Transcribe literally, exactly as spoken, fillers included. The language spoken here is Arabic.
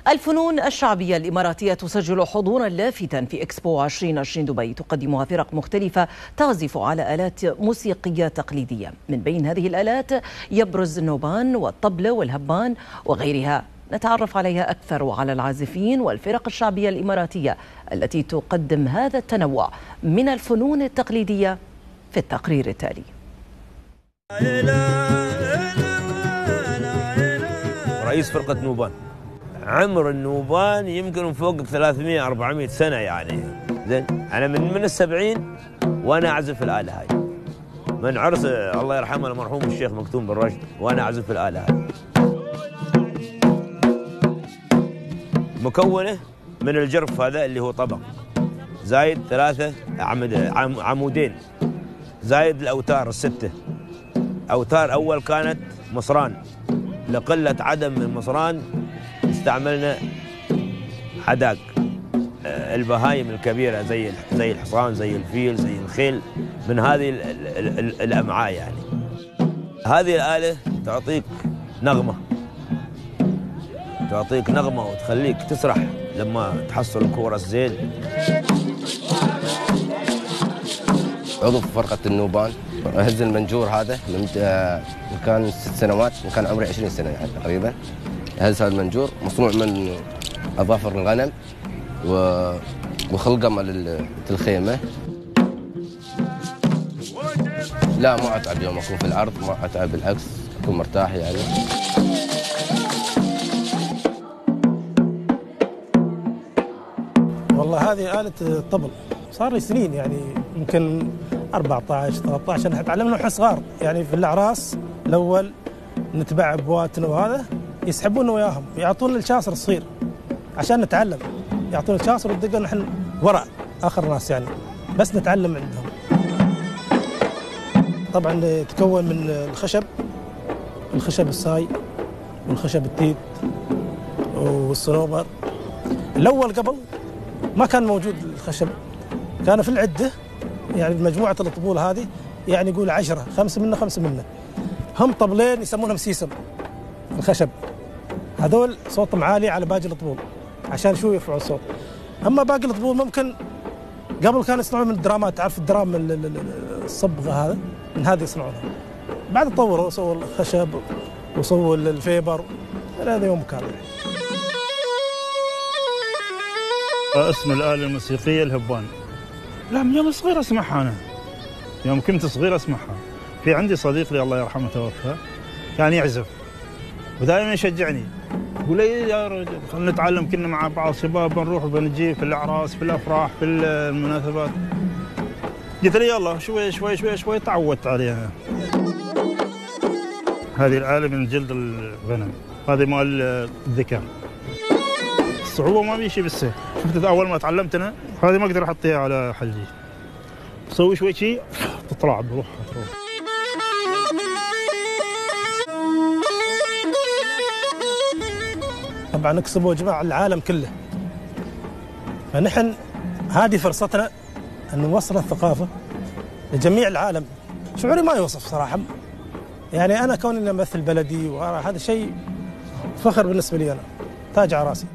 الفنون الشعبية الإماراتية تسجل حضورا لافتا في إكسبو ألفين وعشرين دبي، تقدمها فرق مختلفة تعزف على آلات موسيقية تقليدية. من بين هذه الآلات يبرز النوبان والطبلة والهبان وغيرها. نتعرف عليها أكثر وعلى العازفين والفرق الشعبية الإماراتية التي تقدم هذا التنوع من الفنون التقليدية في التقرير التالي. رئيس فرقة نوبان. عمر النوبان يمكن فوق ثلاثمئة أربعمئة سنة يعني. زين أنا من من السبعين وأنا أعزف الآلة هاي. من عرس الله يرحمه المرحوم الشيخ مكتوم بن رشد وأنا أعزف الآلة هاي. مكونة من الجرف هذا اللي هو طبق، زايد ثلاثة أعمدة عمودين، زايد الأوتار الستة. أوتار أول كانت مصران، لقلة عدم من المصران استعملنا حداق البهايم الكبيرة زي زي الحصان زي الفيل زي الخيل، من هذه الأمعاء يعني. هذه الآلة تعطيك نغمة تعطيك نغمة وتخليك تسرح لما تحصل الكورس زين. عضو في فرقة النوبان. أهز المنجور هذا من كان ست سنوات، كان عمري عشرين سنة يعني تقريبا. أهز هذا المنجور مصنوع من أظافر الغنم وخلقة مال الخيمة. لا ما أتعب يوم أكون في العرض، ما أتعب بالعكس أكون مرتاح يعني. والله هذه آلة الطبل صار لي سنين يعني يمكن أربعة عشر ثلاثة عشر. احنا تعلمنا واحنا صغار يعني في الأعراس الأول نتبع أبواتنا وهذا يسحبونا وياهم، يعطونا الشاصر الصغير عشان نتعلم، يعطونا الشاصر والدقة نحن وراء آخر ناس يعني بس نتعلم عندهم. طبعا يتكون من الخشب، الخشب الساي والخشب التيت والصنوبر. الأول قبل ما كان موجود الخشب، كان في العدة يعني بمجموعة الطبول هذه يعني يقول عشرة، خمسة منا خمسة منا. هم طبلين يسمونهم سيسم الخشب، هذول صوتهم عالي على باقي الطبول عشان شو يرفعوا الصوت. أما باقي الطبول ممكن قبل كانوا يصنعون من الدرامات، تعرف الدرام الصبغة هذا من هذه يصنعونها. بعد تطوروا وسووا الخشب وسووا الفيبر، هذا يوم كامل. اسم الآلة الموسيقية الهبان. لا من يوم صغير اسمعها انا. يوم كنت صغير اسمعها. في عندي صديق لي الله يرحمه توفى، كان يعزف ودائما يشجعني، يقول لي يا رجل خلينا نتعلم، كنا مع بعض شباب بنروح وبنجي في الاعراس في الافراح في المناسبات. قلت لي يلا شوي شوي شوي شوي تعودت عليها. هذه الآلة من جلد الغنم، هذه مال الذكر. الصعوبة ما بيشي بالسيف. شفت أول ما تعلمت أنا هذه ما أقدر أحطيها على حلجي، أسوي شوي شي تطلع بروحها تروح. طبعا نكسبوا جماعة العالم كله، فنحن هذه فرصتنا أن نوصل الثقافة لجميع العالم. شعوري ما يوصف صراحة يعني. أنا كوني أمثل بلدي وهذا شيء فخر بالنسبة لي، أنا تاج على راسي.